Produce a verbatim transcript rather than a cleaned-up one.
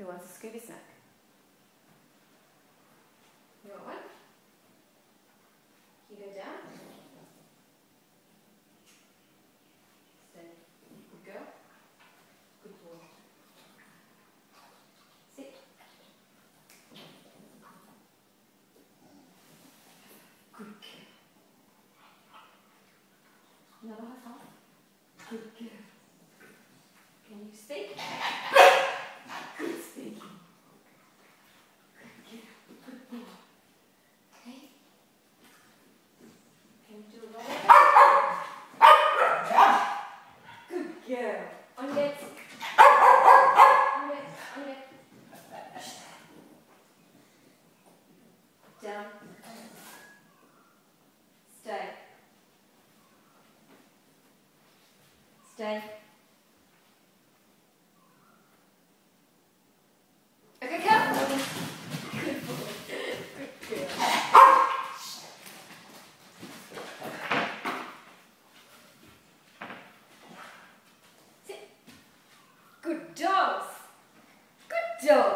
Who wants a Scooby snack? You want one? You go down. Stay. Good girl. Good boy. Sit. Good girl. Another high five. Good girl. Can you speak? Good speaking. Good girl. Good boy. Okay. Can you do a roll? Good girl. On your legs. On your legs. On your legs. Down. Stay. Stay. Okay, come. Good boy. Good girl. Sit. Good dogs. Good dogs.